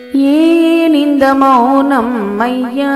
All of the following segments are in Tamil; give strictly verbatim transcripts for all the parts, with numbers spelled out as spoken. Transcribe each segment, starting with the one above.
ஏன் இந்த மௌனம் ஐயா,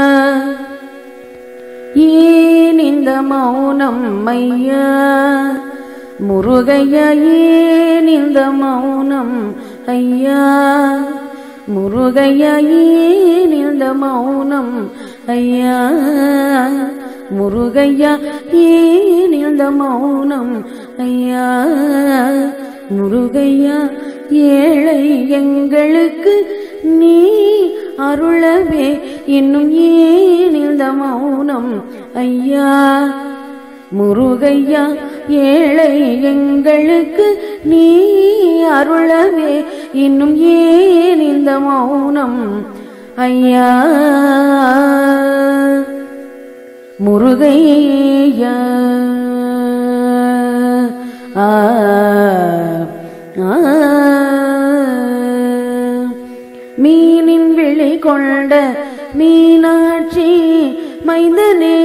ஏன் இந்த மௌனம் ஐயா, முருகையா ஏன் இந்த மௌனம் ஐயா, முருகையா ஏன் இந்த மௌனம் ஐயா, முருகையா ஏன் இந்த மௌனம் ஐயா, முருகையா ஏழை எங்களுக்கு நீ அருளவே இன்னும் ஏன் இந்த மௌனம் ஐயா, முருகையா ஏழை எங்களுக்கு நீ அருளவே இன்னும் ஏன் இந்த மௌனம் ஐயா, முருகையா. ஆ மீனின் விழி கொண்ட மீனாட்சி மைந்தனே,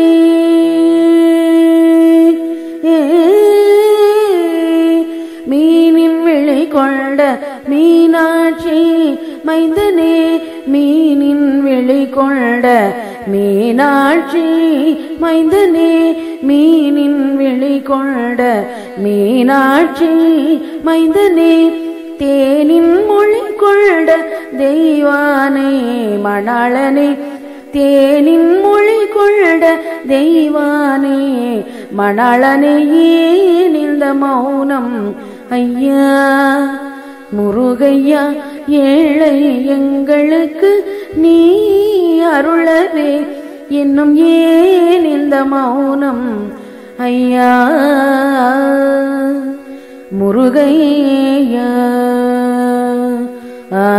மீனின் விழி கொண்ட மீனாட்சி மைந்தனே, மீனின் விழி கொண்ட மீனாட்சி மைந்தனே, மீனின் விழி கொண்ட மீனாட்சி மைந்தனே, தேனின் மொழி கொண்ட தெய்வானை மணாளனே, தேனின் மொழி கொண்ட தெய்வானே மணாளனே, ஏன் இந்த மௌனம் ஐயா, முருகையா ஏழை எங்களுக்கு நீ அருளவே இன்னும் ஏன் இந்த மௌனம் ஐயா, முருகையா. ஆ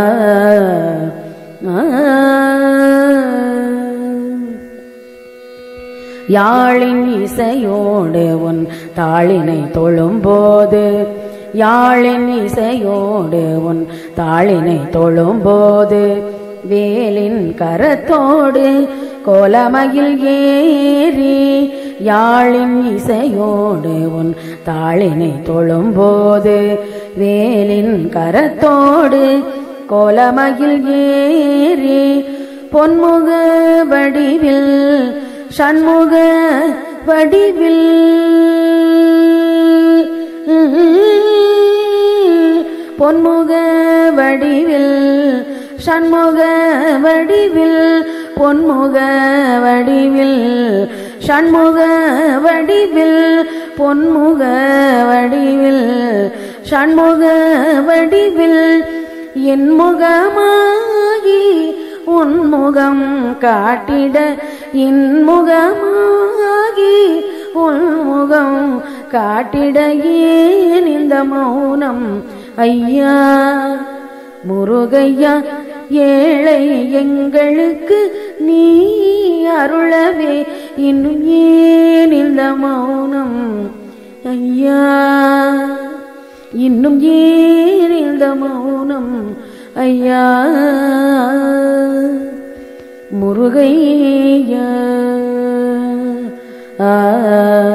யாழின் இசையோடு உன் தாளினை தொழும்போது, யாழின் இசையோடு உன் தாளினை தொழும்போது, வேலின் கரத்தோடு கோலமயில் ஏறி, யாழின் இசையோடு உன் தாளினை தொழும்போது, வேலின் கரத்தோடு கோலமயில் ஏறி, பொன்முக வடிவில் சண்முக வடிவில், பொன்முக வடிவில் சண்முக வடிவில், பொன்முக வடிவில் சண்முக வடிவில், பொன்முக வடிவில் சண்முக வடிவில், என் முகமாகி உன்முகம் காட்டிட, என் முகமாகி உன்முகம் காட்டிட ஏன் இந்த மௌனம் ஐயா, முருகையா ஏழை எங்களுக்கு நீ அருளவே இன்னும் ஏன் இந்த மௌனம் ஐயா, இன்னும் ஏன் இந்த மௌனம் ஐயா, முருகையா. ஆ